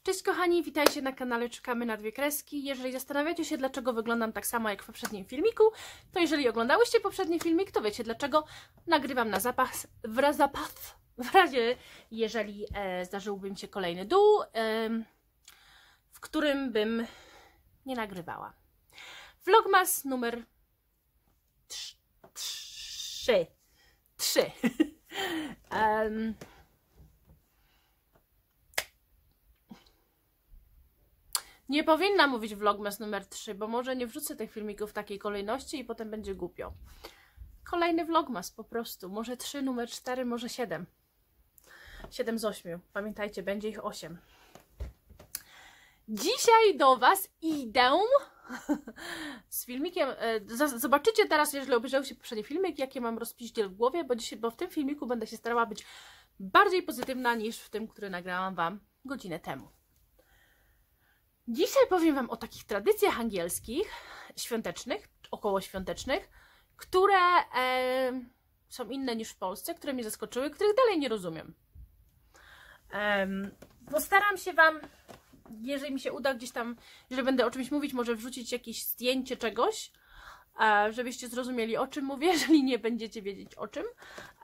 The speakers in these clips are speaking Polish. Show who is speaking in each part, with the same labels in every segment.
Speaker 1: Cześć kochani, witajcie na kanale Czekamy na dwie kreski. Jeżeli zastanawiacie się, dlaczego wyglądam tak samo jak w poprzednim filmiku, to jeżeli oglądałyście poprzedni filmik, to wiecie dlaczego. Nagrywam na zapas, w razie jeżeli zdarzyłby mi się kolejny dół, w którym bym nie nagrywała. Vlogmas numer 3. Nie powinna mówić vlogmas numer 3, bo może nie wrzucę tych filmików w takiej kolejności i potem będzie głupio. Kolejny vlogmas po prostu. Może 3, numer 4, może 7. 7 z 8. Pamiętajcie, będzie ich 8. Dzisiaj do Was idę z filmikiem. Zobaczycie teraz, jeżeli obejrzałyście poprzedni filmik, jakie mam rozpiździel w głowie, bo w tym filmiku będę się starała być bardziej pozytywna niż w tym, który nagrałam Wam godzinę temu. Dzisiaj powiem Wam o takich tradycjach angielskich, świątecznych, okołoświątecznych, które są inne niż w Polsce, które mnie zaskoczyły, których dalej nie rozumiem. Postaram się Wam, jeżeli mi się uda gdzieś tam, jeżeli będę o czymś mówić, może wrzucić jakieś zdjęcie czegoś, żebyście zrozumieli, o czym mówię, jeżeli nie będziecie wiedzieć o czym.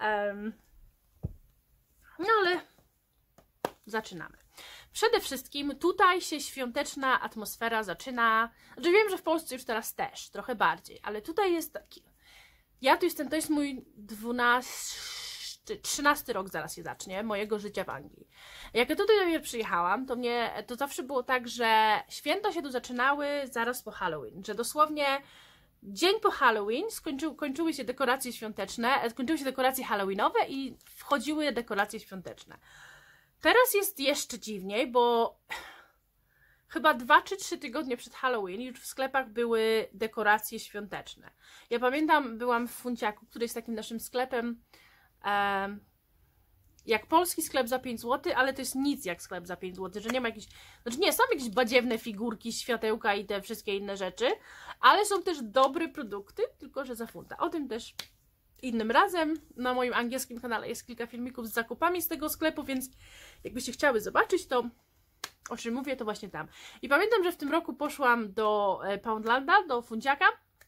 Speaker 1: No ale zaczynamy. Przede wszystkim tutaj się świąteczna atmosfera zaczyna. Znaczy wiem, że w Polsce już teraz też, trochę bardziej, ale tutaj jest taki. Ja tu jestem, to jest mój 13 rok, zaraz się zacznie, mojego życia w Anglii. Jak ja tutaj przyjechałam, to zawsze było tak, że święta się tu zaczynały zaraz po Halloween, że dosłownie dzień po Halloween kończyły się dekoracje świąteczne, skończyły się dekoracje halloweenowe i wchodziły dekoracje świąteczne. Teraz jest jeszcze dziwniej, bo chyba 2 czy 3 tygodnie przed Halloween już w sklepach były dekoracje świąteczne. Ja pamiętam, byłam w Funciaku, który jest takim naszym sklepem, jak polski sklep za 5 zł, ale to jest nic jak sklep za 5 zł, że nie ma jakichś, znaczy nie, są jakieś badziewne figurki, światełka i te wszystkie inne rzeczy, ale są też dobre produkty, tylko że za funta. O tym też innym razem. Na moim angielskim kanale jest kilka filmików z zakupami z tego sklepu, więc jakbyście chciały zobaczyć, to o czym mówię, to właśnie tam. I pamiętam, że w tym roku poszłam do Poundlanda, do Funciaka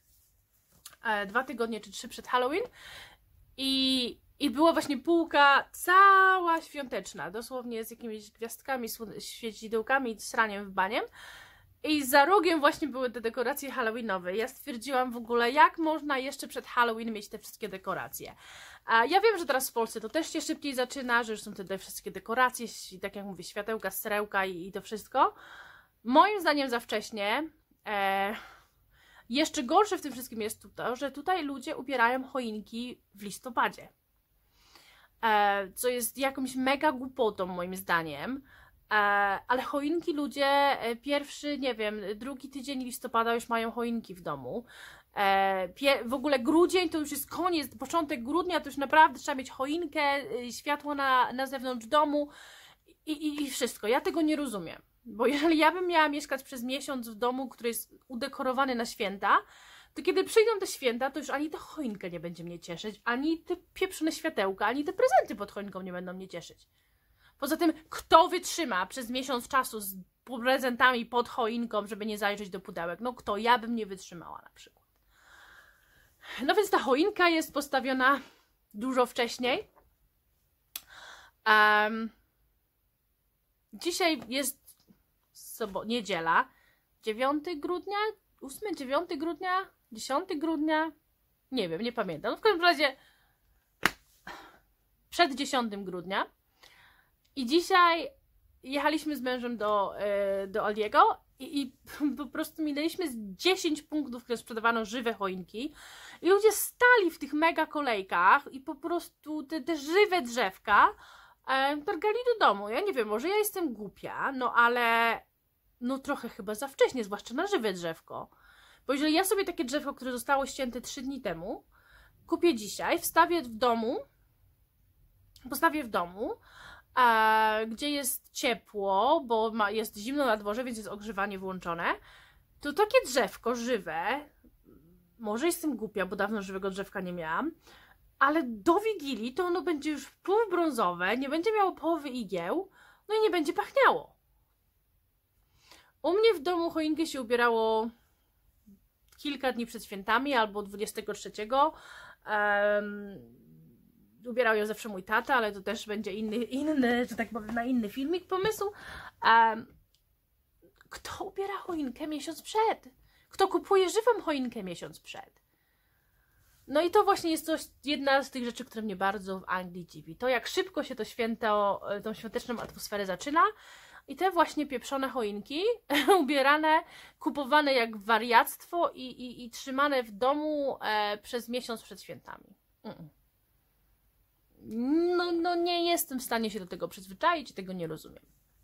Speaker 1: 2 tygodnie czy 3 przed Halloween i była właśnie półka cała świąteczna, dosłownie z jakimiś gwiazdkami, świecidełkami, sraniem w baniem. I za rogiem właśnie były te dekoracje halloweenowe. Ja stwierdziłam w ogóle, jak można jeszcze przed Halloween mieć te wszystkie dekoracje. Ja wiem, że teraz w Polsce to też się szybciej zaczyna, że już są te wszystkie dekoracje, tak jak mówię, światełka, srełka i to wszystko. Moim zdaniem za wcześnie. Jeszcze gorsze w tym wszystkim jest to, że tutaj ludzie ubierają choinki w listopadzie. Co jest jakąś mega głupotą moim zdaniem. Ale choinki ludzie pierwszy, nie wiem, drugi tydzień listopada już mają choinki w domu. W ogóle grudzień to już jest koniec, początek grudnia to już naprawdę trzeba mieć choinkę, światło na zewnątrz domu i wszystko. Ja tego nie rozumiem, bo jeżeli ja bym miała mieszkać przez miesiąc w domu, który jest udekorowany na święta, to kiedy przyjdą te święta, to już ani ta choinka nie będzie mnie cieszyć, ani te pieprzone światełka, ani te prezenty pod choinką nie będą mnie cieszyć. Poza tym, kto wytrzyma przez miesiąc czasu z prezentami pod choinką, żeby nie zajrzeć do pudełek? No kto? Ja bym nie wytrzymała na przykład. No więc ta choinka jest postawiona dużo wcześniej. Dzisiaj jest niedziela. 9 grudnia? 8, 9 grudnia? 10 grudnia? Nie wiem, nie pamiętam. No w każdym razie przed 10 grudnia. I dzisiaj jechaliśmy z mężem do Aldiego i po prostu minęliśmy z 10 punktów, które sprzedawano żywe choinki i ludzie stali w tych mega kolejkach i po prostu te żywe drzewka targali do domu. Ja nie wiem, może ja jestem głupia, no ale no trochę chyba za wcześnie, zwłaszcza na żywe drzewko. Bo jeżeli ja sobie takie drzewko, które zostało ścięte 3 dni temu, kupię dzisiaj, postawię w domu, gdzie jest ciepło, bo jest zimno na dworze, więc jest ogrzewanie włączone, to takie drzewko żywe, może jestem głupia, bo dawno żywego drzewka nie miałam, ale do Wigilii to ono będzie już półbrązowe, nie będzie miało połowy igieł, no i nie będzie pachniało. U mnie w domu choinkę się ubierało kilka dni przed świętami albo 23. Ubierał ją zawsze mój tata, ale to też będzie inny, że tak powiem, na inny filmik pomysł. Kto ubiera choinkę miesiąc przed? Kto kupuje żywą choinkę miesiąc przed? No i to właśnie jest jedna z tych rzeczy, które mnie bardzo w Anglii dziwi. To jak szybko się to święto, tą świąteczną atmosferę zaczyna i te właśnie pieprzone choinki ubierane, kupowane jak wariactwo i trzymane w domu przez miesiąc przed świętami. No nie jestem w stanie się do tego przyzwyczaić i tego nie rozumiem.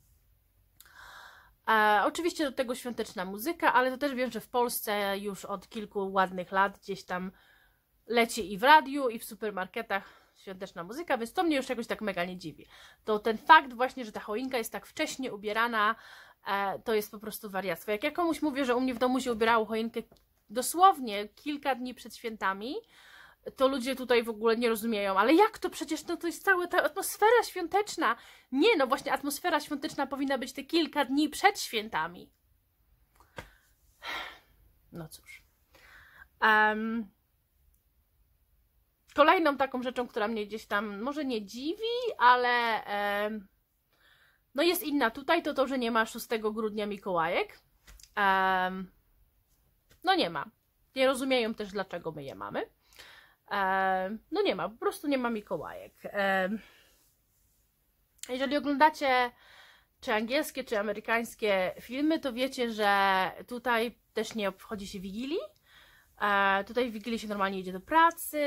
Speaker 1: Oczywiście do tego świąteczna muzyka, ale to też wiem, że w Polsce już od kilku ładnych lat gdzieś tam leci i w radiu, i w supermarketach świąteczna muzyka, więc to mnie już jakoś tak mega nie dziwi. To ten fakt właśnie, że ta choinka jest tak wcześnie ubierana, to jest po prostu wariactwo. Jak ja komuś mówię, że u mnie w domu się ubierało choinkę dosłownie kilka dni przed świętami, to ludzie tutaj w ogóle nie rozumieją, ale jak to przecież to jest cała ta atmosfera świąteczna. Nie, no właśnie atmosfera świąteczna powinna być te kilka dni przed świętami. No cóż. Kolejną taką rzeczą, która mnie gdzieś tam może nie dziwi, ale no jest inna tutaj, to, że nie ma 6 grudnia Mikołajek. No nie ma. Nie rozumieją też, dlaczego my je mamy. No nie ma, po prostu nie ma Mikołajek. Jeżeli oglądacie czy angielskie, czy amerykańskie filmy, to wiecie, że tutaj też nie obchodzi się Wigilii. Tutaj w Wigilii się normalnie idzie do pracy.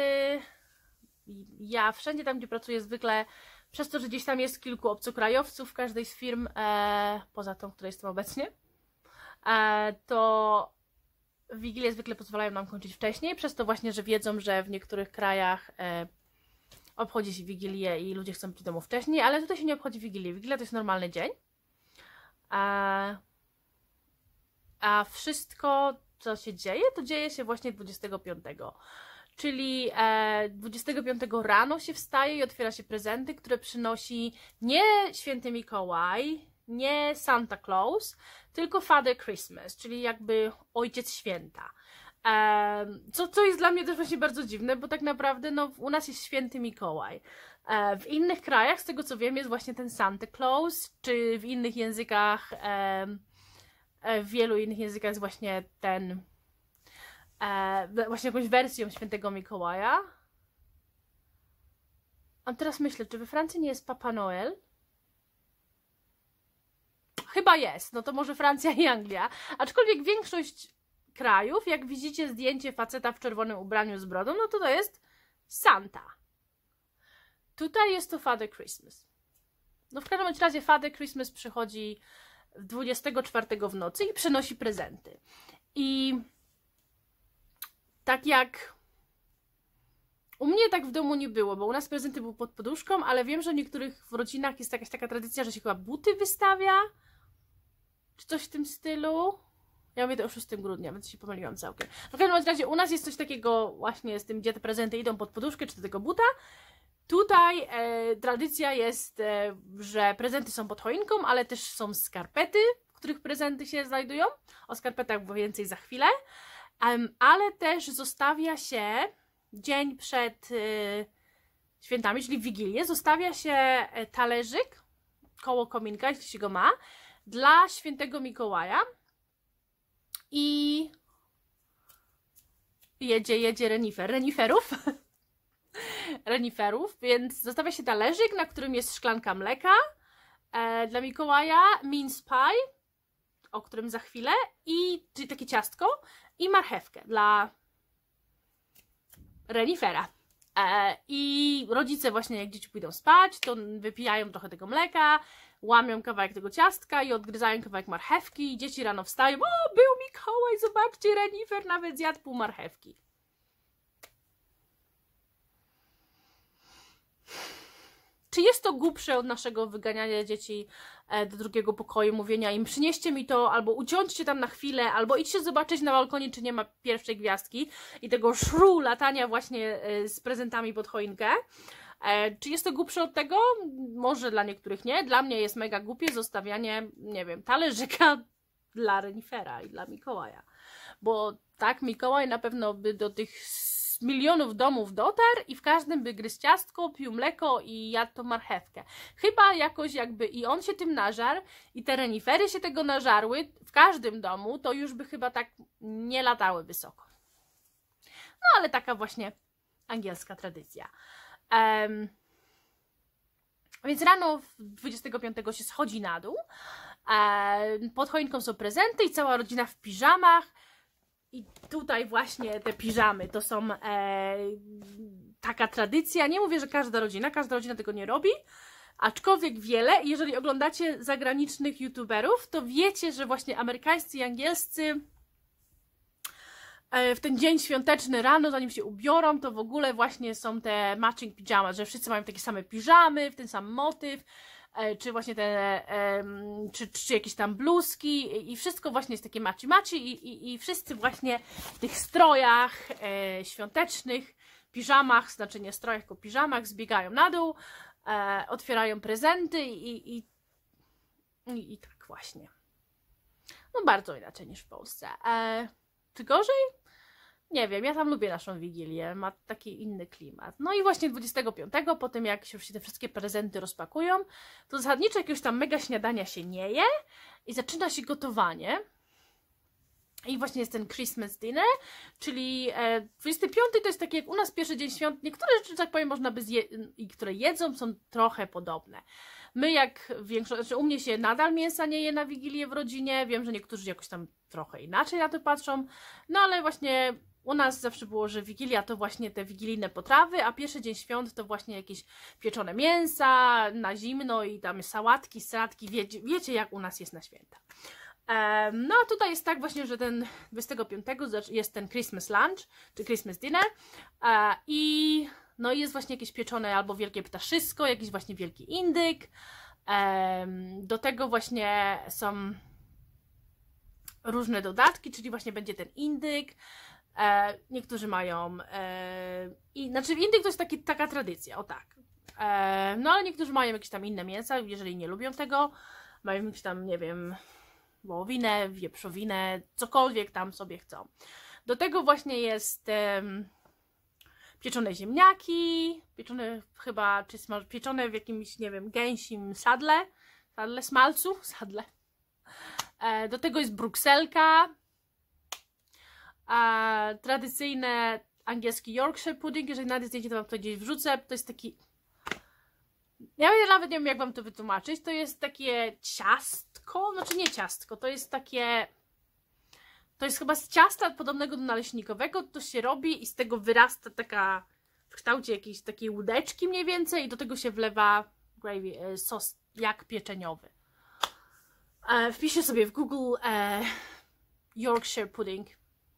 Speaker 1: Ja wszędzie tam, gdzie pracuję zwykle, przez to, że gdzieś tam jest kilku obcokrajowców w każdej z firm, poza tą, w której jestem obecnie, to Wigilię zwykle pozwalają nam kończyć wcześniej, przez to właśnie, że wiedzą, że w niektórych krajach obchodzi się Wigilię i ludzie chcą być w domu wcześniej, ale tutaj się nie obchodzi Wigilii. Wigilia to jest normalny dzień. A wszystko, co się dzieje, to dzieje się właśnie 25. Czyli 25 rano się wstaje i otwiera się prezenty, które przynosi nie Święty Mikołaj, nie Santa Claus, tylko Father Christmas, czyli jakby Ojciec Święta. Co jest dla mnie też właśnie bardzo dziwne, bo tak naprawdę no, u nas jest Święty Mikołaj. W innych krajach, z tego co wiem, jest właśnie ten Santa Claus, czy w innych językach, w wielu innych językach jest właśnie ten, właśnie jakąś wersją Świętego Mikołaja. A teraz myślę, czy we Francji nie jest Papa Noel? Chyba jest, no to może Francja i Anglia. Aczkolwiek większość krajów, jak widzicie zdjęcie faceta w czerwonym ubraniu z brodą, no to jest Santa. Tutaj jest to Father Christmas. No w każdym razie Father Christmas przychodzi 24 w nocy i przynosi prezenty. I tak jak u mnie tak w domu nie było, bo u nas prezenty były pod poduszką, ale wiem, że w niektórych rodzinach jest jakaś taka tradycja, że się chyba buty wystawia, czy coś w tym stylu. Ja mówię to o 6 grudnia, więc się pomyliłam całkiem. W każdym razie u nas jest coś takiego właśnie z tym, gdzie te prezenty idą pod poduszkę, czy do tego buta. Tutaj tradycja jest, że prezenty są pod choinką, ale też są skarpety, w których prezenty się znajdują. O skarpetach więcej za chwilę. Ale też zostawia się dzień przed świętami, czyli Wigilię, zostawia się talerzyk koło kominka, jeśli się go ma, dla Świętego Mikołaja. I jedzie reniferów, więc zostawia się talerzyk, na którym jest szklanka mleka dla Mikołaja, mince pie, o którym za chwilę, czyli takie ciastko, i marchewkę dla renifera. I rodzice właśnie jak dzieci pójdą spać, to wypijają trochę tego mleka, łamią kawałek tego ciastka i odgryzają kawałek marchewki i dzieci rano wstają, o, był Mikołaj, zobaczcie, renifer nawet zjadł pół marchewki. Czy jest to głupsze od naszego wyganiania dzieci do drugiego pokoju, mówienia im przynieście mi to, albo usiądźcie tam na chwilę, albo idźcie zobaczyć na balkonie, czy nie ma pierwszej gwiazdki i tego szru latania właśnie z prezentami pod choinkę. Czy jest to głupsze od tego? Może dla niektórych nie. Dla mnie jest mega głupie zostawianie, nie wiem, talerzyka dla renifera i dla Mikołaja. Bo tak, Mikołaj na pewno by do tych milionów domów dotarł i w każdym by gryzł ciastko, pił mleko i jadł tą marchewkę. Chyba jakoś jakby i on się tym nażarł i te renifery się tego nażarły w każdym domu, to już by chyba tak nie latały wysoko. No ale taka właśnie angielska tradycja. Więc rano 25 się schodzi na dół, pod choinką są prezenty i cała rodzina w piżamach. I tutaj właśnie te piżamy to są taka tradycja. Nie mówię, że każda rodzina tego nie robi, aczkolwiek wiele. Jeżeli oglądacie zagranicznych youtuberów, to wiecie, że właśnie amerykańscy i angielscy w ten dzień świąteczny rano, zanim się ubiorą, to w ogóle właśnie są te matching pijamas, że wszyscy mają takie same piżamy, w ten sam motyw, czy właśnie te, czy jakieś tam bluzki i wszystko właśnie jest takie maci i wszyscy właśnie w tych strojach świątecznych, piżamach, znaczy nie strojach, tylko piżamach, zbiegają na dół, otwierają prezenty i tak właśnie. No bardzo inaczej niż w Polsce. Czy gorzej? Nie wiem, ja tam lubię naszą Wigilię, ma taki inny klimat. No i właśnie 25, po tym jak się te wszystkie prezenty rozpakują, to zasadniczo jakiegoś tam mega śniadania się nie je i zaczyna się gotowanie. I właśnie jest ten Christmas dinner, czyli 25 to jest takie jak u nas pierwszy dzień świąt. Niektóre rzeczy, tak powiem, można by i które jedzą, są trochę podobne. My jak większość, znaczy u mnie się nadal mięsa nie je na Wigilię w rodzinie, wiem, że niektórzy jakoś tam trochę inaczej na to patrzą, no ale właśnie u nas zawsze było, że Wigilia to właśnie te wigilijne potrawy, a pierwszy dzień świąt to właśnie jakieś pieczone mięsa na zimno i tam sałatki, salatki, wiecie jak u nas jest na święta. No a tutaj jest tak właśnie, że ten 25 jest ten Christmas lunch, czy Christmas dinner i no jest właśnie jakieś pieczone albo wielkie ptaszysko, jakiś właśnie wielki indyk. Do tego właśnie są różne dodatki, czyli właśnie będzie ten indyk. Niektórzy mają, znaczy indyk to jest taka tradycja, o tak. No ale niektórzy mają jakieś tam inne mięsa, jeżeli nie lubią tego, mają jakieś tam, nie wiem, wołowinę, wieprzowinę, cokolwiek tam sobie chcą. Do tego właśnie jest pieczone ziemniaki, pieczone chyba, czy pieczone w jakimś, nie wiem, gęsim smalcu. Do tego jest brukselka, tradycyjne angielski Yorkshire pudding, jeżeli na zdjęcie to wam to gdzieś wrzucę, to jest taki, ja nawet nie wiem jak wam to wytłumaczyć, to jest takie ciastko, znaczy nie ciastko, to jest takie, to jest chyba z ciasta podobnego do naleśnikowego, to się robi i z tego wyrasta taka, w kształcie jakiejś takiej łódeczki mniej więcej i do tego się wlewa gravy, sos jak pieczeniowy. Wpiszę sobie w Google Yorkshire pudding.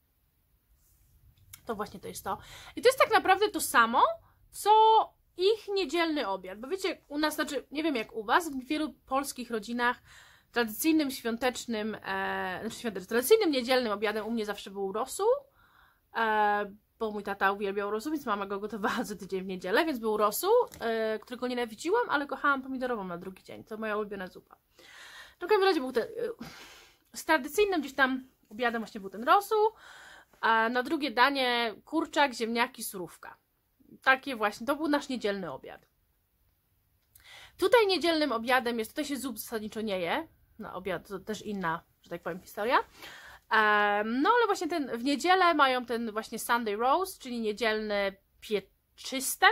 Speaker 1: To właśnie to jest to. I to jest tak naprawdę to samo, co ich niedzielny obiad. Bo wiecie, u nas, znaczy nie wiem jak u was, w wielu polskich rodzinach tradycyjnym świątecznym, tradycyjnym niedzielnym obiadem u mnie zawsze był rosół, bo mój tata uwielbiał rosół, więc mama go gotowała co tydzień w niedzielę, więc był rosół, którego nienawidziłam, ale kochałam pomidorową na drugi dzień. To moja ulubiona zupa. W każdym razie był ten, z tradycyjnym gdzieś tam obiadem właśnie był ten rosół, a na drugie danie kurczak, ziemniaki, surówka. Takie właśnie, to był nasz niedzielny obiad. Tutaj niedzielnym obiadem jest, tutaj się zup zasadniczo nie je, na obiad to też inna, że tak powiem, historia. No ale właśnie w niedzielę mają ten właśnie Sunday roast, czyli niedzielne pieczyste.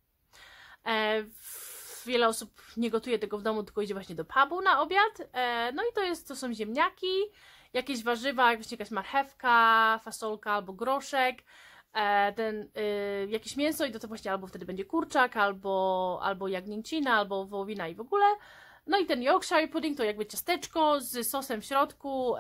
Speaker 1: Wiele osób nie gotuje tego w domu, tylko idzie właśnie do pubu na obiad. No i to są ziemniaki, jakieś warzywa, jak właśnie jakaś marchewka, fasolka albo groszek. Jakieś mięso i to właśnie albo wtedy będzie kurczak, albo jagnięcina, albo wołowina i w ogóle. No i ten Yorkshire pudding to jakby ciasteczko z sosem w środku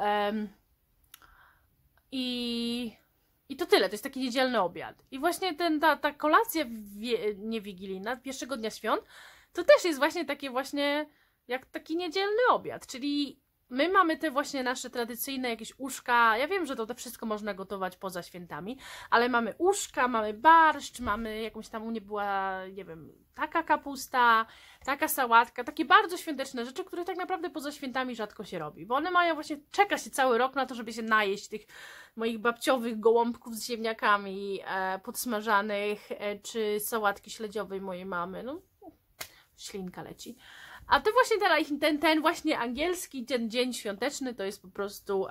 Speaker 1: i to tyle, to jest taki niedzielny obiad. I właśnie ta kolacja niewigilijna, pierwszego dnia świąt, to też jest właśnie takie właśnie jak taki niedzielny obiad, czyli my mamy te właśnie nasze tradycyjne jakieś uszka. Ja wiem, że to wszystko można gotować poza świętami, ale mamy uszka, mamy barszcz, mamy jakąś tam u mnie była, nie wiem, taka kapusta, taka sałatka, takie bardzo świąteczne rzeczy, które tak naprawdę poza świętami rzadko się robi, bo one mają właśnie, czeka się cały rok na to, żeby się najeść tych moich babciowych gołąbków z ziemniakami podsmażanych, czy sałatki śledziowej mojej mamy, no ślinka leci. A to właśnie ten właśnie angielski dzień świąteczny to jest po prostu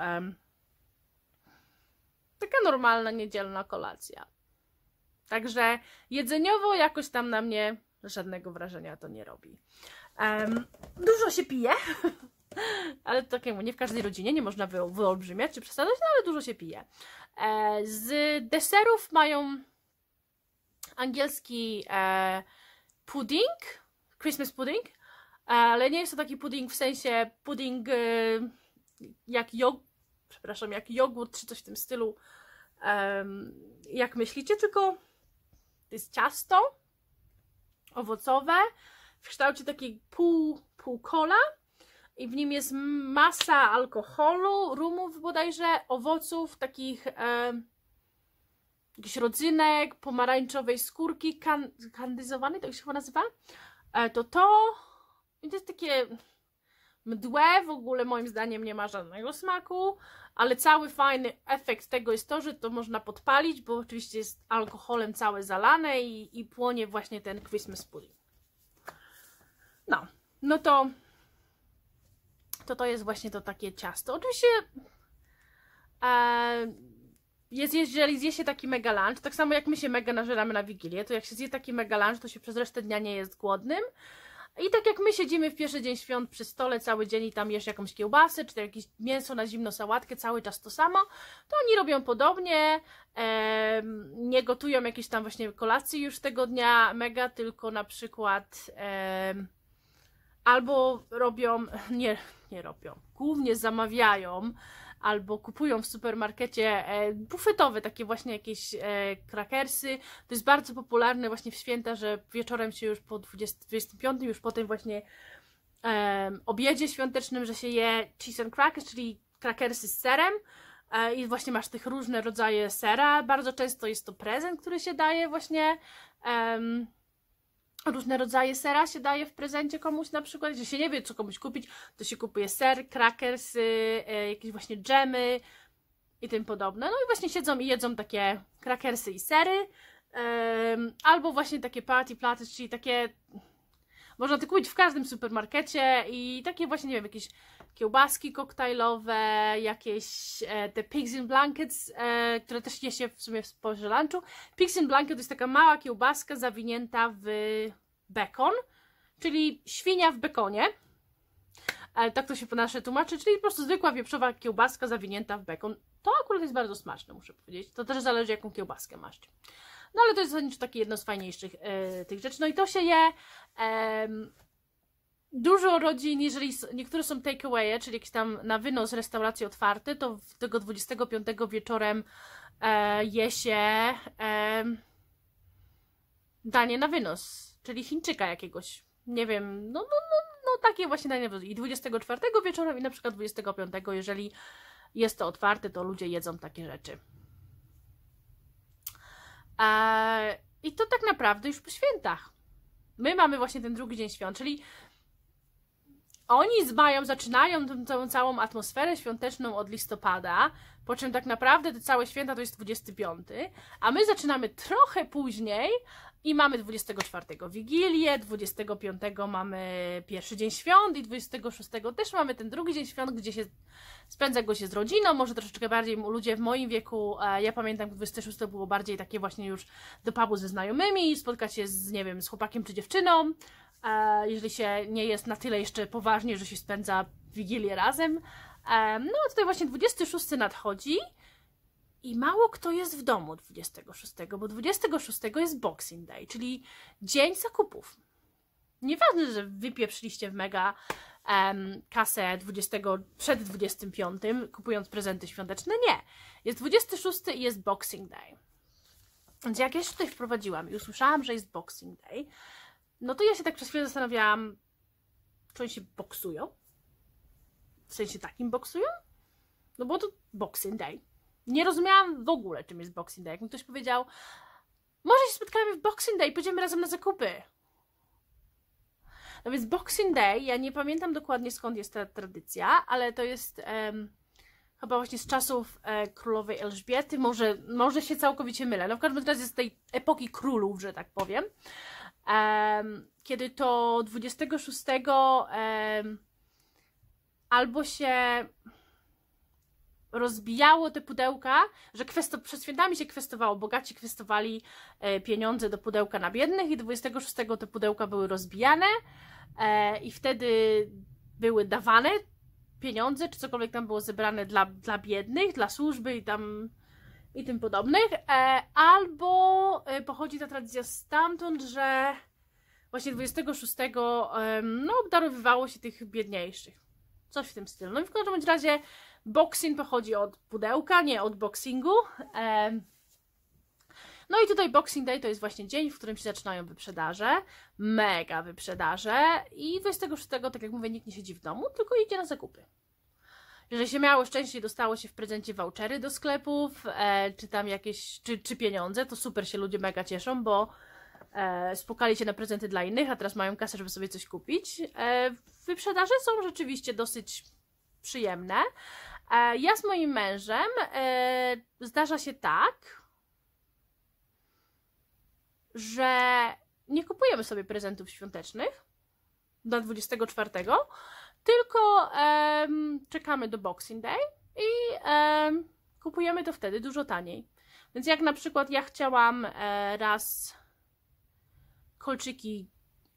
Speaker 1: taka normalna niedzielna kolacja. Także jedzeniowo jakoś tam na mnie żadnego wrażenia to nie robi. Dużo się pije, ale to takiemu nie w każdej rodzinie, nie można wyolbrzymiać czy przesadzać, no ale dużo się pije. Z deserów mają angielski pudding, Christmas pudding, ale nie jest to taki pudding w sensie pudding jak jogurt czy coś w tym stylu, jak myślicie, tylko to jest ciasto owocowe w kształcie takiej pół kola i w nim jest masa alkoholu, rumów bodajże, owoców, takich jakichś rodzynek, pomarańczowej skórki, kandyzowanej, tak się chyba nazywa. I to jest takie mdłe, w ogóle moim zdaniem nie ma żadnego smaku, ale cały fajny efekt tego jest to, że to można podpalić, bo oczywiście jest alkoholem całe zalane i płonie właśnie ten Christmas pudding. No to jest właśnie to takie ciasto. Oczywiście jeżeli zje się taki mega lunch, tak samo jak my się mega nażeramy na Wigilię, to jak się zje taki mega lunch, to się przez resztę dnia nie jest głodnym. I tak jak my siedzimy w pierwszy dzień świąt przy stole cały dzień i tam jesz jakąś kiełbasę, czy jakieś mięso na zimno, sałatkę, cały czas to samo, to oni robią podobnie, nie gotują jakieś tam właśnie kolacji już tego dnia mega, tylko na przykład albo robią, nie robią, głównie zamawiają, albo kupują w supermarkecie bufetowe, takie właśnie jakieś krakersy. To jest bardzo popularne właśnie w święta, że wieczorem się już po 25, już po tym właśnie obiedzie świątecznym, że się je cheese and crackers, czyli krakersy z serem i właśnie masz tych różne rodzaje sera. Bardzo często jest to prezent, który się daje właśnie, różne rodzaje sera się daje w prezencie komuś na przykład, że się nie wie co komuś kupić, to się kupuje ser, krakersy, jakieś właśnie dżemy i tym podobne. No i właśnie siedzą i jedzą takie krakersy i sery, albo właśnie takie party platters, czyli takie można to kupić w każdym supermarkecie i takie właśnie, nie wiem, jakieś kiełbaski koktajlowe, jakieś te pigs in blankets, które też je się w sumie w porze lunchu. Pigs in blanket to jest taka mała kiełbaska zawinięta w bekon, czyli świnia w bekonie. Tak to się po nasze tłumaczy, czyli po prostu zwykła wieprzowa kiełbaska zawinięta w bekon. To akurat jest bardzo smaczne, muszę powiedzieć. To też zależy, jaką kiełbaskę masz. No ale to jest zasadniczo takie jedno z fajniejszych tych rzeczy. No i to się je dużo rodzin, jeżeli niektóre są takeawaye, czyli jakieś tam na wynos restauracje otwarte, to tego 25 wieczorem je się danie na wynos, czyli Chińczyka jakiegoś, nie wiem, no takie właśnie danie na wynos. I 24 wieczorem i na przykład 25, jeżeli jest to otwarte, to ludzie jedzą takie rzeczy. I to tak naprawdę już po świętach. My mamy właśnie ten drugi dzień świąt, czyli oni zaczynają tę całą atmosferę świąteczną od listopada, po czym tak naprawdę te całe święta to jest 25, a my zaczynamy trochę później i mamy 24 Wigilię, 25 mamy pierwszy dzień świąt i 26 też mamy ten drugi dzień świąt, gdzie się spędza go się z rodziną, może troszeczkę bardziej ludzie w moim wieku, ja pamiętam, 26 było bardziej takie właśnie już do pubu ze znajomymi, spotkać się z, nie wiem, z chłopakiem czy dziewczyną, jeżeli się nie jest na tyle jeszcze poważnie, że się spędza Wigilię razem. No a tutaj właśnie 26 nadchodzi i mało kto jest w domu 26, bo 26 jest Boxing Day, czyli dzień zakupów. Nieważne, że wypieprzyliście w mega kasę przed 25, kupując prezenty świąteczne, nie. Jest 26 i jest Boxing Day. Więc jak ja się tutaj wprowadziłam i usłyszałam, że jest Boxing Day, no to ja się tak przez chwilę zastanawiałam, czy oni się boksują? W sensie takim boksują? No bo to Boxing Day. Nie rozumiałam w ogóle, czym jest Boxing Day. Jak mi ktoś powiedział, może się spotkamy w Boxing Day, pójdziemy razem na zakupy. No więc Boxing Day, ja nie pamiętam dokładnie skąd jest ta tradycja, ale to jest chyba właśnie z czasów królowej Elżbiety, może się całkowicie mylę, no w każdym razie z tej epoki królów, że tak powiem, kiedy to 26 albo się rozbijało te pudełka, że przed świętami się kwestowało, bogaci kwestowali pieniądze do pudełka na biednych i 26 te pudełka były rozbijane i wtedy były dawane pieniądze, czy cokolwiek tam było zebrane dla biednych, dla służby i tym podobnych, albo pochodzi ta tradycja stamtąd, że właśnie 26 no obdarowywało się tych biedniejszych. Coś w tym stylu. No i w każdym razie boxing pochodzi od pudełka, nie od boxingu. No i tutaj Boxing Day to jest właśnie dzień, w którym się zaczynają wyprzedaże, mega wyprzedaże i 26, tak jak mówię, nikt nie siedzi w domu, tylko idzie na zakupy. Jeżeli się miało szczęście i dostało się w prezencie vouchery do sklepów, czy tam jakieś, czy pieniądze, to super się ludzie mega cieszą, bo spukali się na prezenty dla innych, a teraz mają kasę, żeby sobie coś kupić. Wyprzedaże są rzeczywiście dosyć przyjemne. Ja z moim mężem zdarza się tak, że nie kupujemy sobie prezentów świątecznych na 24, tylko czekamy do Boxing Day i kupujemy to wtedy dużo taniej. Więc jak na przykład ja chciałam raz kolczyki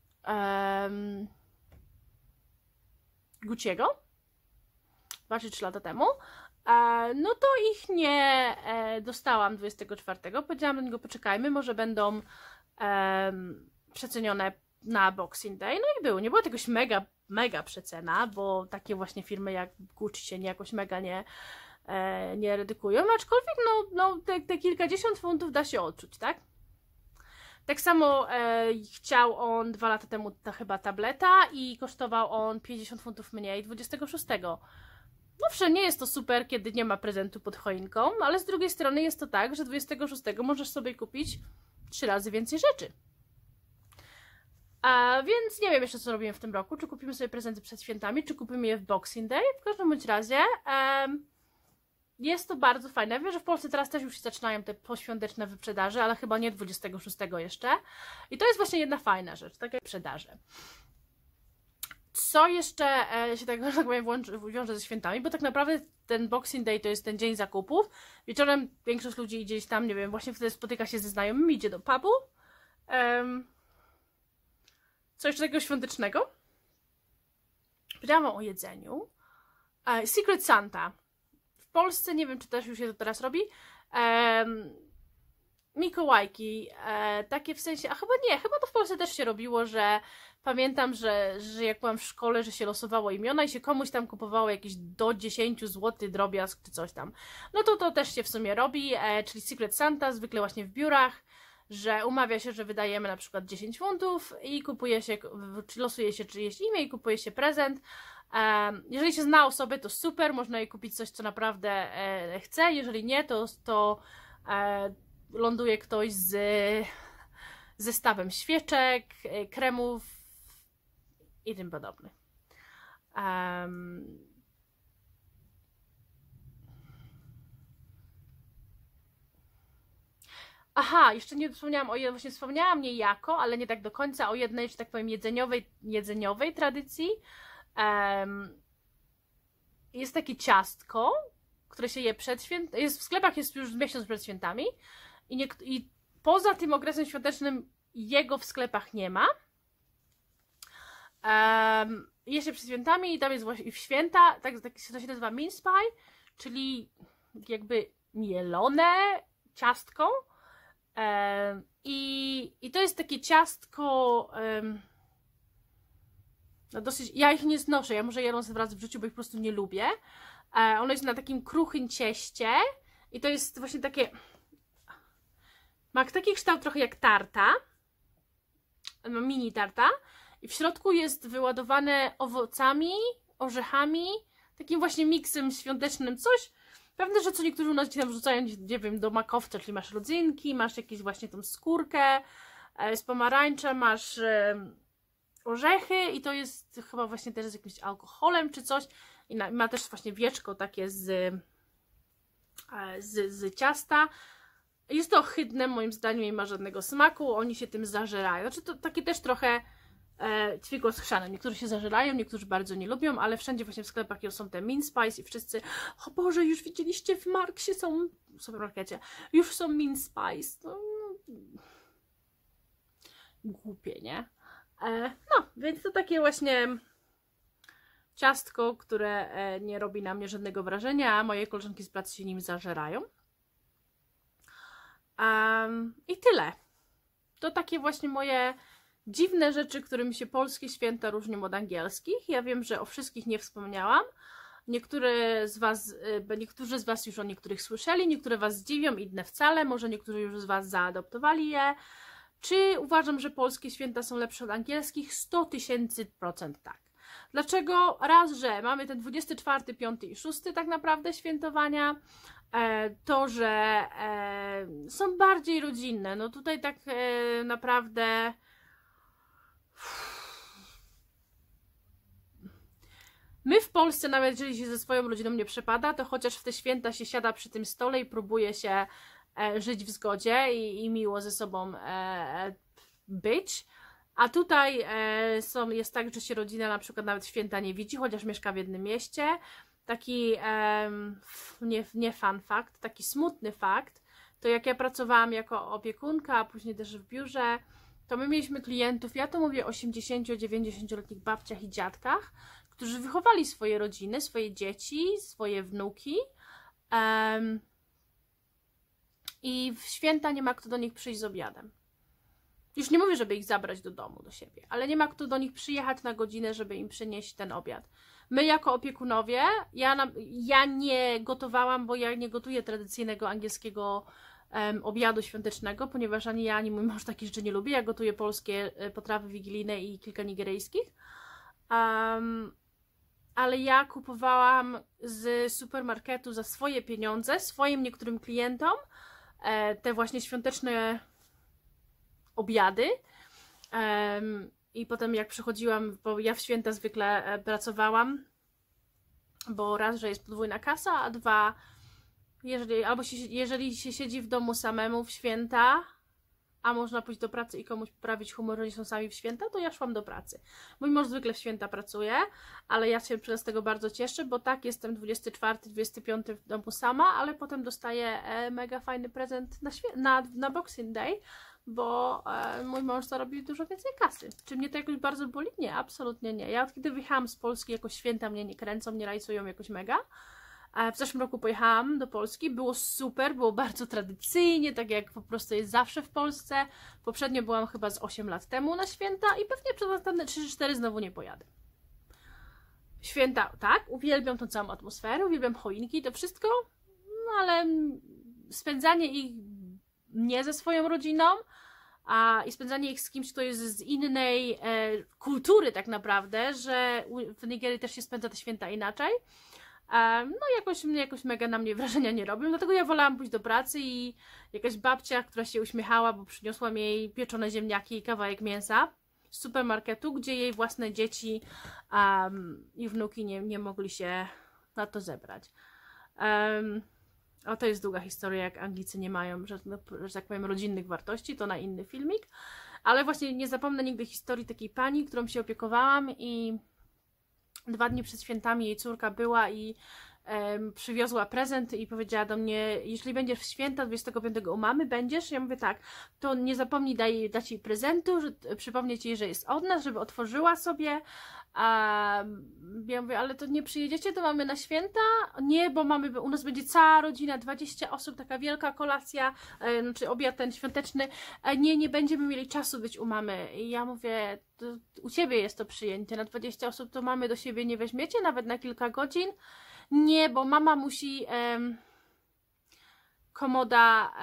Speaker 1: Gucci'ego 2 czy 3 lata temu, no to ich nie dostałam 24. Powiedziałam do niego, poczekajmy, może będą przecenione na Boxing Day. No i było. Nie była to jakoś mega przecena, bo takie właśnie firmy jak Gucci się jakoś mega nie redukują, aczkolwiek no te kilkadziesiąt funtów da się odczuć, tak? Tak samo chciał on 2 lata temu chyba tableta i kosztował on 50 funtów mniej 26. Owszem, nie jest to super, kiedy nie ma prezentu pod choinką, ale z drugiej strony jest to tak, że 26 możesz sobie kupić 3 razy więcej rzeczy. Więc nie wiem jeszcze, co robimy w tym roku. Czy kupimy sobie prezenty przed świętami, czy kupimy je w Boxing Day. W każdym bądź razie jest to bardzo fajne. Wiem, że w Polsce teraz też już się zaczynają te poświąteczne wyprzedaże, ale chyba nie 26 jeszcze. I to jest właśnie jedna fajna rzecz, takie wyprzedaże. Co jeszcze się tak powiem wiąże ze świętami, bo tak naprawdę ten Boxing Day to jest ten dzień zakupów. Wieczorem większość ludzi idzie gdzieś tam, nie wiem, właśnie wtedy spotyka się ze znajomymi, idzie do pubu. Co jeszcze takiego świątecznego? Powiedziałam o jedzeniu. Secret Santa. W Polsce, nie wiem, czy też już się to teraz robi. Mikołajki. Takie w sensie, a chyba nie, chyba to w Polsce też się robiło, że pamiętam, że jak byłam w szkole, że się losowało imiona i się komuś tam kupowało jakieś do 10 zł drobiazg czy coś tam. No to też się w sumie robi, czyli Secret Santa, zwykle właśnie w biurach, że umawia się, że wydajemy na przykład 10 funtów i kupuje się, czy losuje się czyjeś imię i kupuje się prezent. Jeżeli się zna osobę, to super, można jej kupić coś, co naprawdę chce, jeżeli nie, to ląduje ktoś z zestawem świeczek, kremów i tym podobnych. Aha, jeszcze nie wspomniałam właśnie wspomniałam niejako, ale nie tak do końca, o jednej, że tak powiem, jedzeniowej tradycji. Jest takie ciastko, które się je przed świętami, jest w sklepach, jest już miesiąc przed świętami i poza tym okresem świątecznym jego w sklepach nie ma. Je się przed świętami i tam jest właśnie i w święta, tak to się nazywa mince pie, czyli jakby mielone ciastko. I to jest takie ciastko, no dosyć, ja ich nie znoszę, ja może je raz w życiu, bo ich po prostu nie lubię. Ono jest na takim kruchym cieście i to jest właśnie takie, ma taki kształt trochę jak tarta, mini tarta i w środku jest wyładowane owocami, orzechami, takim właśnie miksem świątecznym, coś. Pewne rzeczy niektórzy u nas ci tam wrzucają, nie wiem, do makowca, czyli masz rodzynki, masz jakieś właśnie tą skórkę z pomarańcza, masz orzechy i to jest chyba właśnie też z jakimś alkoholem czy coś. I ma też właśnie wieczko takie z ciasta. Jest to ohydne moim zdaniem, nie ma żadnego smaku, oni się tym zażerają. Znaczy to takie też trochę ćwikło z chrzanem. Niektórzy się zażerają, niektórzy bardzo nie lubią, ale wszędzie właśnie w sklepach są te mince spice i wszyscy, o Boże, już widzieliście w Marksie w supermarkecie, już są mince spice. No, głupie, nie? No, więc to takie właśnie ciastko, które nie robi na mnie żadnego wrażenia, a moje koleżanki z pracy się nim zażerają. I tyle. To takie właśnie moje dziwne rzeczy, którymi się polskie święta różnią od angielskich. Ja wiem, że o wszystkich nie wspomniałam. Niektórzy z Was już o niektórych słyszeli, niektóre Was zdziwią, inne wcale. Może niektórzy już z Was zaadoptowali je. Czy uważam, że polskie święta są lepsze od angielskich? 100 000% tak. Dlaczego? Raz, że mamy ten 24, 5 i 6 tak naprawdę świętowania. To, że są bardziej rodzinne. No tutaj tak naprawdę my w Polsce, nawet jeżeli się ze swoją rodziną nie przepada, to chociaż w te święta się siada przy tym stole i próbuje się żyć w zgodzie i miło ze sobą być. A tutaj jest tak, że się rodzina na przykład nawet święta nie widzi, chociaż mieszka w jednym mieście. Taki nie fun fact, taki smutny fakt, to jak ja pracowałam jako opiekunka, a później też w biurze, to my mieliśmy klientów, ja to mówię o 80-90-letnich babciach i dziadkach, którzy wychowali swoje rodziny, swoje dzieci, swoje wnuki i w święta nie ma kto do nich przyjść z obiadem. Już nie mówię, żeby ich zabrać do domu, do siebie, ale nie ma kto do nich przyjechać na godzinę, żeby im przynieść ten obiad. My jako opiekunowie, ja nie gotowałam, bo ja nie gotuję tradycyjnego angielskiego obiadu świątecznego, ponieważ ani ja, ani mój mąż takich rzeczy nie lubi. Ja gotuję polskie potrawy wigilijne i kilka nigeryjskich. Ale ja kupowałam z supermarketu za swoje pieniądze, swoim niektórym klientom te właśnie świąteczne obiady. I potem jak przychodziłam, bo ja w święta zwykle pracowałam, bo raz, że jest podwójna kasa, a dwa, jeżeli się siedzi w domu samemu w święta, a można pójść do pracy i komuś poprawić humor, że nie są sami w święta, to ja szłam do pracy. Mój mąż zwykle w święta pracuje, ale ja się z tego bardzo cieszę, bo tak, jestem 24, 25 w domu sama, ale potem dostaję mega fajny prezent na Boxing Day, bo mój mąż zarobił dużo więcej kasy. Czy mnie to jakoś bardzo boli? Nie, absolutnie nie. Ja od kiedy wyjechałam z Polski, jakoś święta mnie nie kręcą, nie rajcują jakoś mega. W zeszłym roku pojechałam do Polski, było super, było bardzo tradycyjnie, tak jak po prostu jest zawsze w Polsce. Poprzednio byłam chyba z 8 lat temu na święta i pewnie przez następne 3-4 znowu nie pojadę. Święta, tak, uwielbiam tą całą atmosferę, uwielbiam choinki, to wszystko, no ale spędzanie ich nie ze swoją rodziną i spędzanie ich z kimś, kto jest z innej kultury tak naprawdę, że w Nigerii też się spędza te święta inaczej. No jakoś mega na mnie wrażenia nie robią, dlatego ja wolałam pójść do pracy i jakaś babcia, która się uśmiechała, bo przyniosłam jej pieczone ziemniaki i kawałek mięsa z supermarketu, gdzie jej własne dzieci i wnuki nie mogli się na to zebrać. To jest długa historia, jak Anglicy nie mają, że tak powiem, rodzinnych wartości, to na inny filmik, ale właśnie nie zapomnę nigdy historii takiej pani, którą się opiekowałam i 2 dni przed świętami jej córka była i przywiozła prezent i powiedziała do mnie, jeśli będziesz w święta 25 u mamy, będziesz? Ja mówię tak, to nie zapomnij dać jej prezentu, przypomnieć jej, że jest od nas, żeby otworzyła sobie. Ja mówię, ale to nie przyjedziecie do mamy na święta? Nie, bo u nas będzie cała rodzina, 20 osób, taka wielka kolacja, znaczy obiad ten świąteczny. Nie będziemy mieli czasu być u mamy. I ja mówię, u ciebie jest to przyjęcie, na 20 osób to mamy do siebie nie weźmiecie, nawet na kilka godzin? Nie, bo mama musi komoda,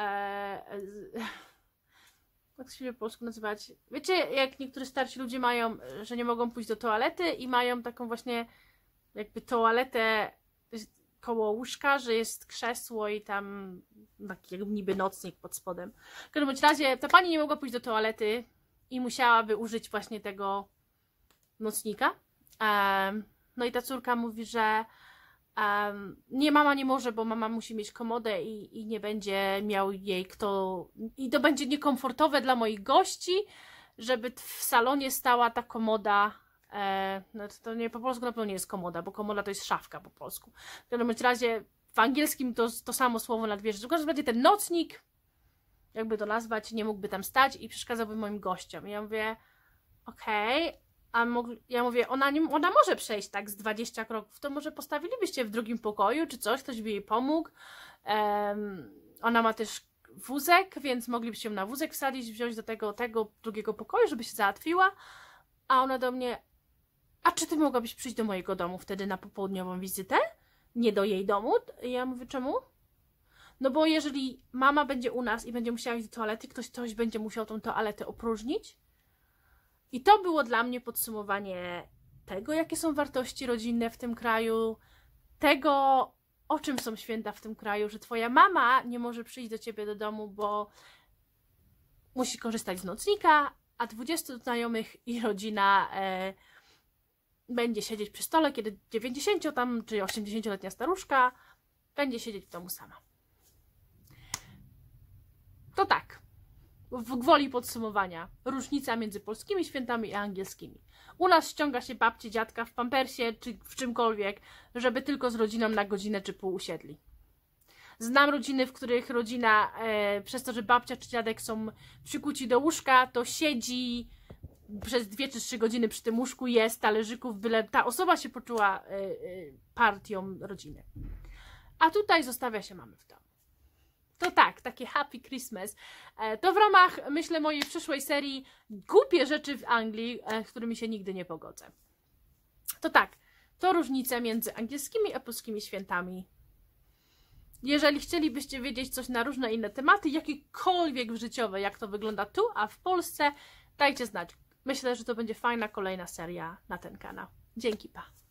Speaker 1: jak się po polsku nazywać? Wiecie, jak niektórzy starsi ludzie mają, że nie mogą pójść do toalety i mają taką właśnie jakby toaletę koło łóżka, że jest krzesło i tam taki jakby niby nocnik pod spodem. W każdym bądź razie ta pani nie mogła pójść do toalety i musiałaby użyć właśnie tego nocnika. No i ta córka mówi, że nie, mama nie może, bo mama musi mieć komodę i nie będzie miał jej kto... I to będzie niekomfortowe dla moich gości, żeby w salonie stała ta komoda. No to nie, po polsku na pewno nie jest komoda, bo komoda to jest szafka po polsku. W każdym razie w angielskim to samo słowo na dwie rzeczy. W każdym razie ten nocnik, jakby to nazwać, nie mógłby tam stać i przeszkadzałby moim gościom. I ja mówię, okej, a ja mówię, ona może przejść tak z 20 kroków, to może postawilibyście w drugim pokoju, czy coś, ktoś by jej pomógł. Ona ma też wózek, więc moglibyście ją na wózek wsadzić, wziąć do tego drugiego pokoju, żeby się załatwiła. A ona do mnie, a czy ty mogłabyś przyjść do mojego domu wtedy na popołudniową wizytę? Nie do jej domu? I ja mówię, czemu? No bo jeżeli mama będzie u nas i będzie musiała iść do toalety, ktoś będzie musiał tą toaletę opróżnić. I to było dla mnie podsumowanie tego, jakie są wartości rodzinne w tym kraju, tego, o czym są święta w tym kraju, że twoja mama nie może przyjść do ciebie do domu, bo musi korzystać z nocnika, a 20 znajomych i rodzina będzie siedzieć przy stole, kiedy 90 tam, czy 80-letnia staruszka będzie siedzieć w domu sama. To tak, w gwoli podsumowania, różnica między polskimi świętami a angielskimi. U nas ściąga się babci, dziadka w pampersie czy w czymkolwiek, żeby tylko z rodziną na godzinę czy pół usiedli. Znam rodziny, w których rodzina, przez to, że babcia czy dziadek są przykuci do łóżka, to siedzi przez 2 czy 3 godziny przy tym łóżku, jest talerzyków, byle ta osoba się poczuła partią rodziny. A tutaj zostawia się mamy w domu. To tak, takie Happy Christmas. To w ramach, myślę, mojej przyszłej serii głupie rzeczy w Anglii, z którymi się nigdy nie pogodzę. To tak, to różnice między angielskimi a polskimi świętami. Jeżeli chcielibyście wiedzieć coś na różne inne tematy, jakiekolwiek życiowe, jak to wygląda tu, a w Polsce, dajcie znać. Myślę, że to będzie fajna kolejna seria na ten kanał. Dzięki, pa!